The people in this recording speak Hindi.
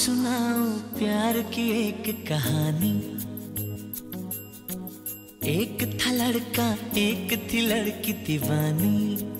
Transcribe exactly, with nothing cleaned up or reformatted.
सुनाऊं प्यार की एक कहानी। एक था लड़का एक थी लड़की दीवानी।